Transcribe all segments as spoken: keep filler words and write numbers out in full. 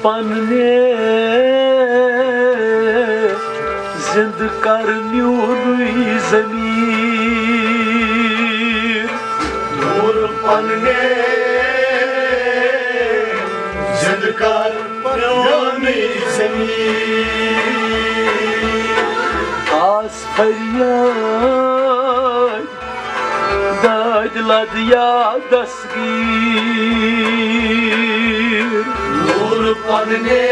पन्ने जिंद कर म्यूनुई ज़मीर नूर पन्ने जिंद कर म्यूनुई ज़मीर आस फरियाद दाद लदिया दसगीर नूर पन्ने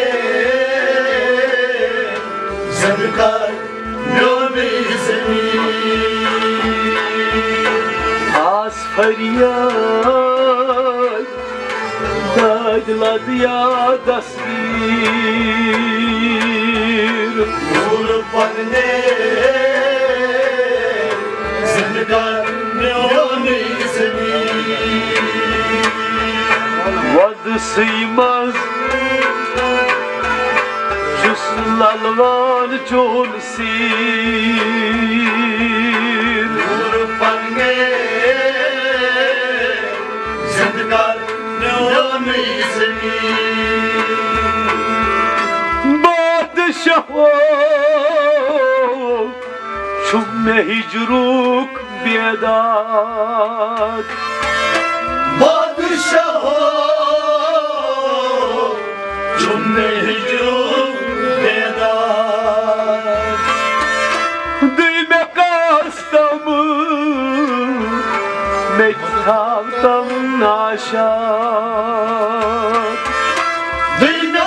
जिंद कर म्यूनुई ज़मीर आस फरियाद दाद लदिया दसगीर नूर पन्ने जिंद कर म्यूनुई ज़मीर वद सीमज जुस ललवान जोन सीर नूर पन्ने जिंद कर म्यूनुई ज़मीर बादशाहो शुमे हिजरूक बेदाद बादशाहो शुमे हिजरूक बेदाद दुई में कास्तम में थावतम नाशाद दुई में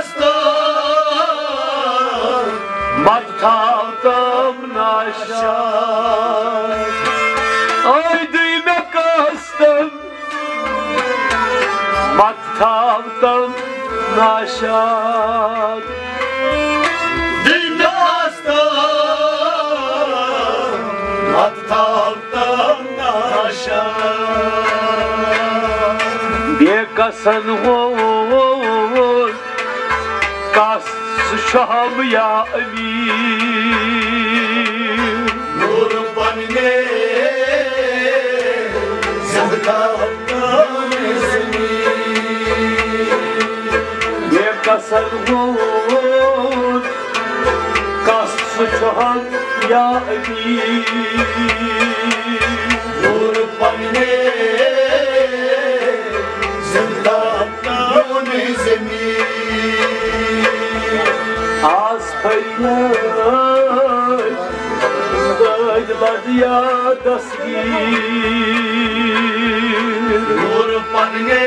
कास्तम मत थावतम Nashad ay düğme kastım matkavdan naşat düğme kastım matkavdan naşat bir kasan hol kas şahım ya emir nur pannne bir kasan hol kas şahım ya emir nur pannne zindagani zemin az feryat daylar ya dasgir nur pannne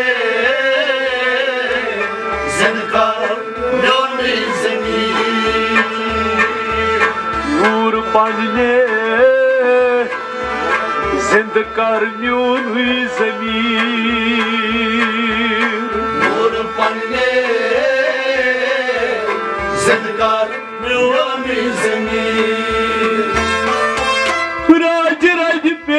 zindagani zemin nur panne zind kar म्यूनुई ज़मीर nur pannne zindagani zemin राज राज पे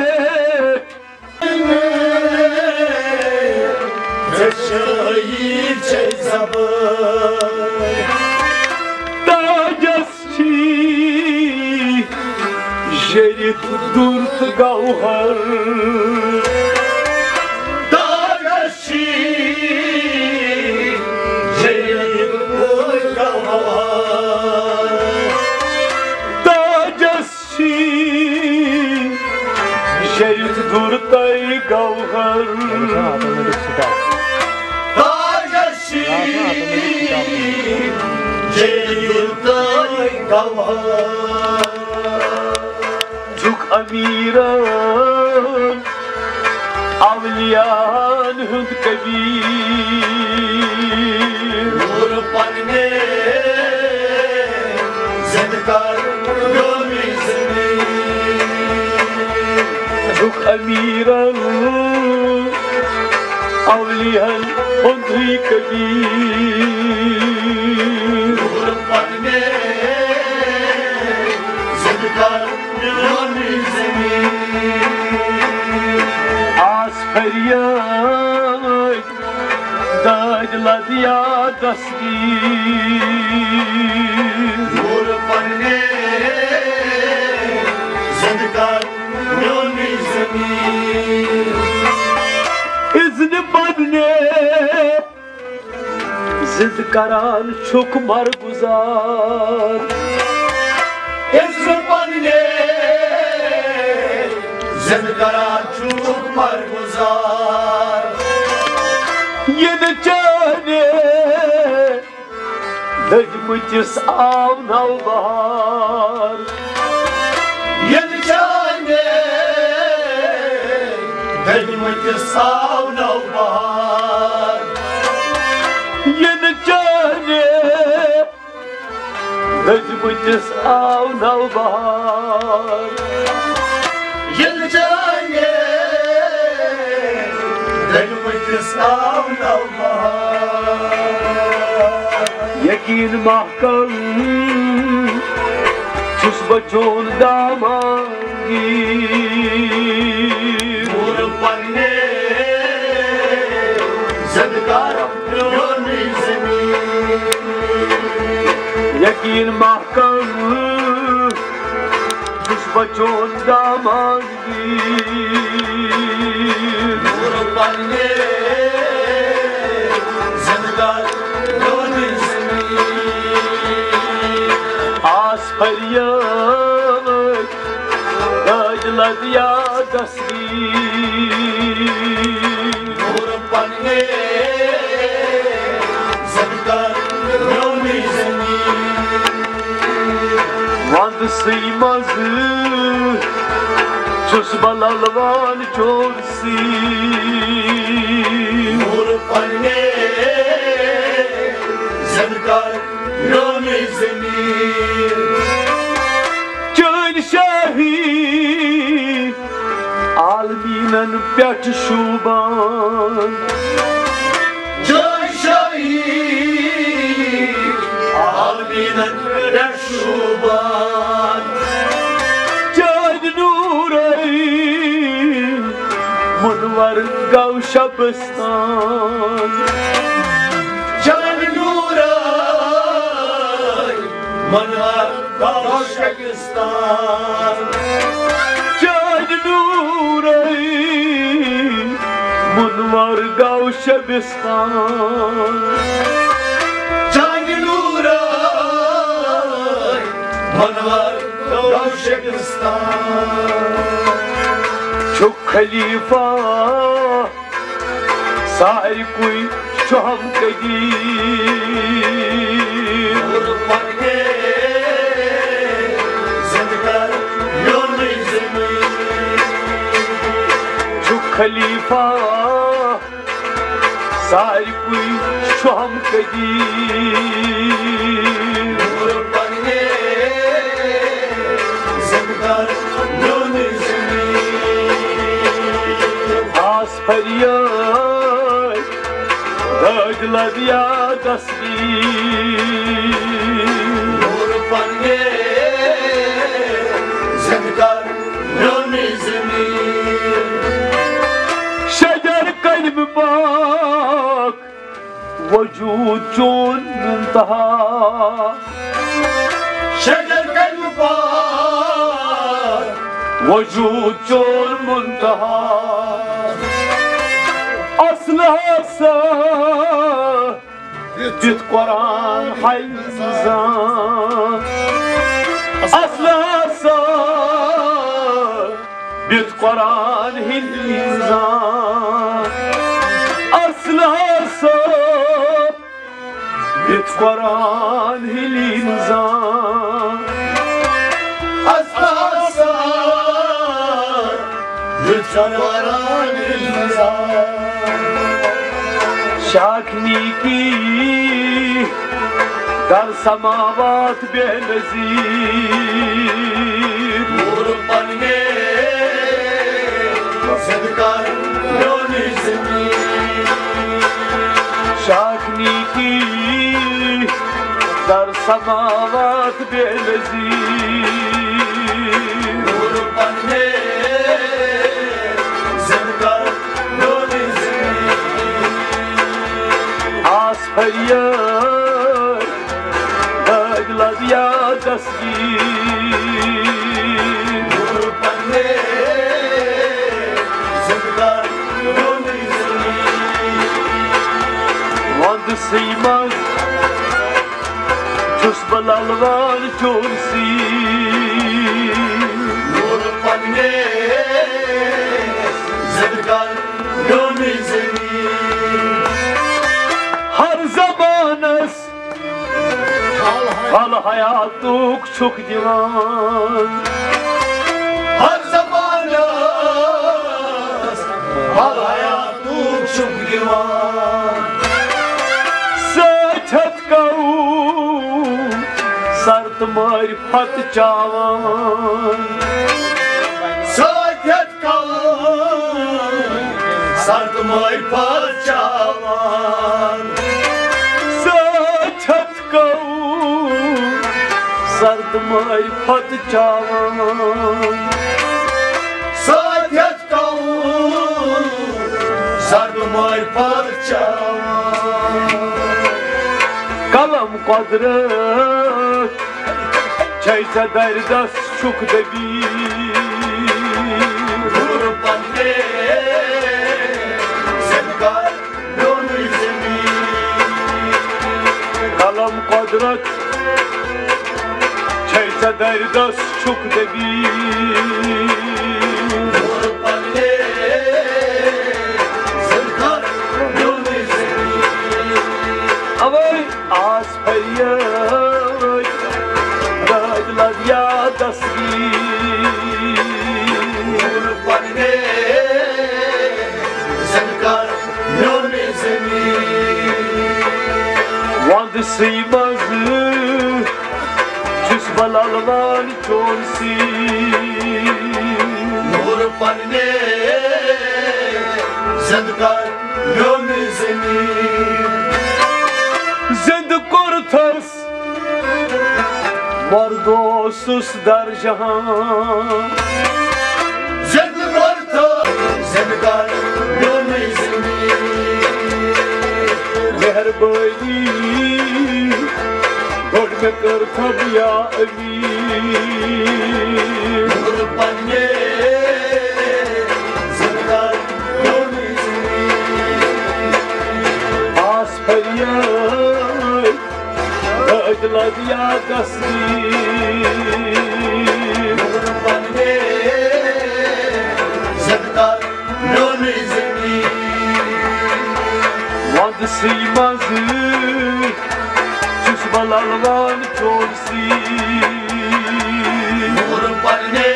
şehit çeyzabar ताजस्ची jerit durt gauhar Dagashi jerit durt gauhar ताजस्ची jerit durt gauhar Dagashi jerit durt gauhar Çok amiran avliyan hünd kabir nur pannne zindkar gömi zemin Çok amiran avliyan hünd kabir nur pannne zindkar gömi zemin az feryat dajla diya dasgir nur pannne zindkar gömi zemin izni badne करान छुक मरगुजार इज्र पन्ने जिंद करान छुक मरगुजार ये न जाने दजमुतिस आव नव बहार ये न जाने दजमुतिस आव नव बहार ये न जाने दजमुतिस आव नव बहार ये न जाने दजमुतिस आव नव बहार यकीन महकम छुस बचोन दामांगी पूर पन्ने ज़िंदगारम योनी ज़मीन यकीन महकम छुस बचोन दामांगी पूर पन्ने ज़िंदगारम योनी आस फरियाद दाज लदिया तस्वीर पूर पन्ने ज़िंदगारम योनी ज़मीन वंद सीमज छुस बललवान चोरसी पूर पन्ने ज़िंदगारम योनी ज़मीन चन शाही आलमीनन पेट शूबान Joy Shahi Alminan Reshuban चन नूरई मुनवर गौ शबस्तान Jan Nuray Manar Kaushakistan चन नूरई मुनवर गौ शबस्तान Jan Nuray Manar Kaushakistan छु खलीफा सारी कोई शुहम Qadeer Urpange Zindgar Yoni Zmin छु खलीफा सारी कोई शुहम Qadeer Urpange Zindgar Yoni Zmin आस फरियाद दाज लदिया तस्वीर Urpange Zindgar Yoni Zmin शजर कल्ब पाक वजूद चोन मुंतहा Shajar Kalpar वजूद चोन मुंतहा असलहा सा दित कुरान हाइज़ान असलहा सा दित कुरान हिंजान असलहा सा दित कुरान हिंजान Aslasar Lütfenvaran İnsan शाकनी की दर समावात Benazir Urpange Zindgar Yoni Zmin शाकनी की दर समावात Benazir Urpange Zindgar Yoni Zmin आस फरियाद दाग लदिया तस्वीर Urpange Zindgar Yoni Zmin वंद सीमज बलालवान चोरसी नूर पन्ने ज़िंदगान योनी ज़मीन हर ज़मानस हल हयातुक छुक दिवान हर ज़मानस हल हयातुक छुक दिवान सचत कऊ सर्द मार फत चावान सचत कऊ सर्द मार फत चावान सचत कऊ सर्द मार फत चावान सचत कऊ सर्द मार फत चावान कलम कुदरत छैसा दर्दस छुक दबी नूर पन्ने ज़िंदगान योनी ज़मीन कलम कुदरत छैसा दर्दस छुक दबी नूर पन्ने ज़िंदगान योनी ज़मीन अवै आस फरियाद दाद लदिया तस्वीर नूर पन्ने ज़िंदगान योनी ज़मीन वंद सी मज जिस बलालवान चोरसी नूर पन्ने ज़िंदगान योनी ज़मीन जिंद कुरथस मर्दोसुस दर जहां जिंद करता ज़िंदगान योनी ज़मीन मेहरबानी गोड़ में कर थब या अमीर नूर पन्ने ज़िंदगान योनी ज़मीन आस फरियाद दाद लदिया तस्वीर नूर पन्ने ज़िंदगान योनी ज़मीन वंद सी मज जिस बलालवान चोरसी नूर पन्ने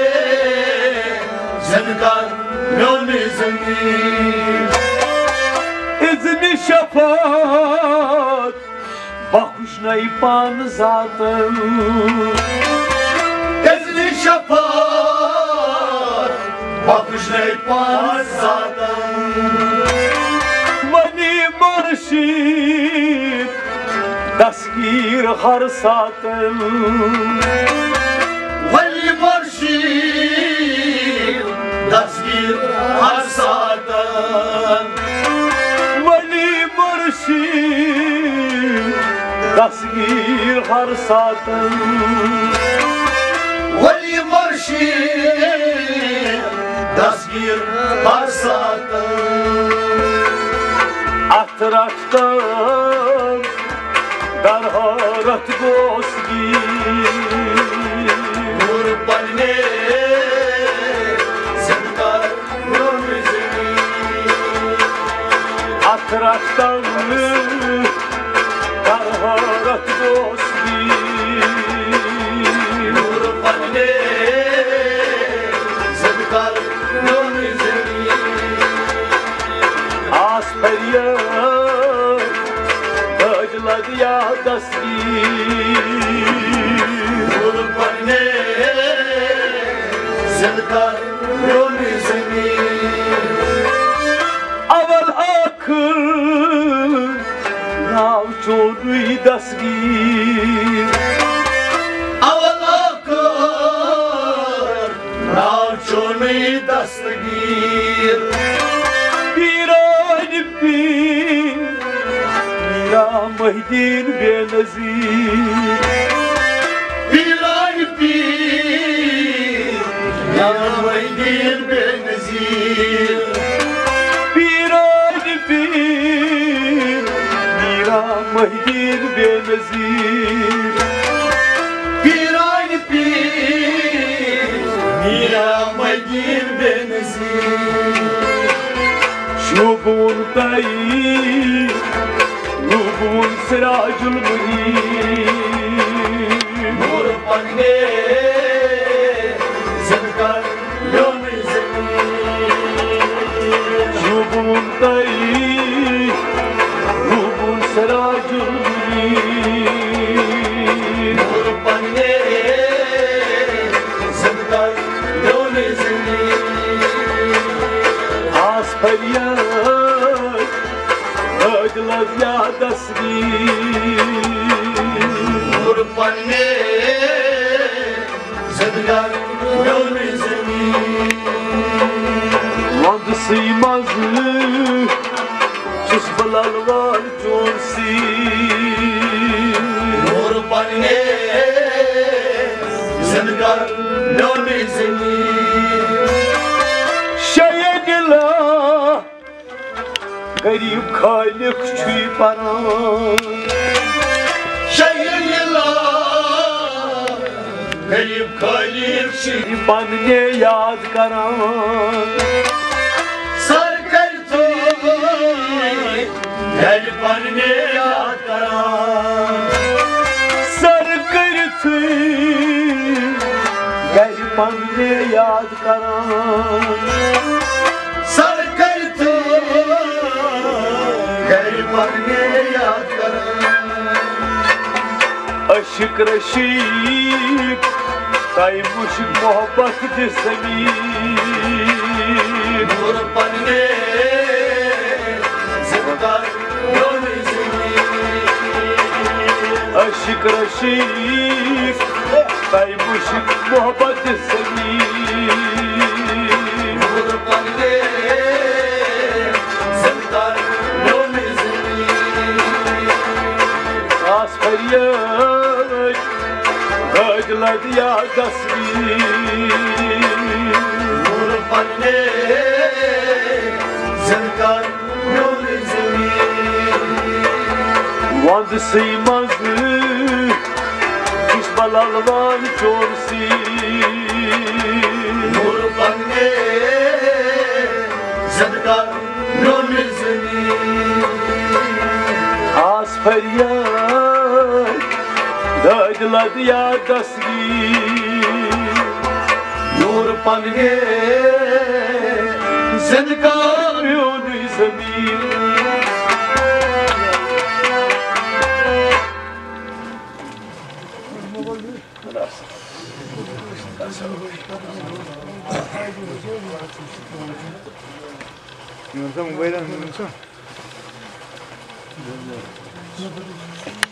ज़िंदगान योनी ज़मीन इज़्न शफात बख्श नई पान जातन इज़्न शफात बख्श नई पान ज़ातन वनी मुर्शिद दस्तगीर हर सातन वली मुर्शिद दस्तगीर हर सातन वली मुर्शिद दस्तगीर हर सातन वली मुर्शिद दस्तगीर हर सातन अतरफ्तम दर हरत गोसगी नूर पन्ने ज़िंदगान योनी ज़मीन अतरफ्तम दर हरत गोसगी नूर पन्ने ज़िंदगान योनी ज़मीन आस फरियाद दाद लदिया तस्वीर नूर पन्ने ज़िंदगान योनी ज़मीन अवल आखिर नाव चोरुई दस्तगीर अवल आखिर नाव चोनी दस्तगीर पीरान पीर मीरा महिदीन बेनज़ीर पीरान पीर या महिदीन बेनज़ीर पीरान पीर मीरा महिदीन बेनज़ीर मीरा मगीर बेनज़ीर شوبون طيب روبون سراج المنير نور پننے زندگار لون زمین شوبون طيب روبون سراج المنير نور پننے زندگار لون زمین آس فریاد اجلس یا تصویر نور پننے زندگار لون زمین وند سیمازı çüs balalvar çonsi نور پننے زندگار لون زمین Şeyegila garip khalik çüy paran Şehirler garip kalip şi İman ne yad karan sarkartı gel panne yad karan sarkırtı gariban ne yad karan sarkartı gel panne yad karan Aşık reşik kaymışık muhabbet desemin nur panne zindar yon zemin Aşık reşik kaymışık muhabbet desemin nur panne zindar yon zemin Az feryat gagladı ya tasvir nur panne zindar yon zemin Vand sıymazı kuş balalvan çorsi nur panne zindar yon zemin Az feryat gagladı ya tasvir nur panne zindar Yon zemin Non siamo guidando, non so.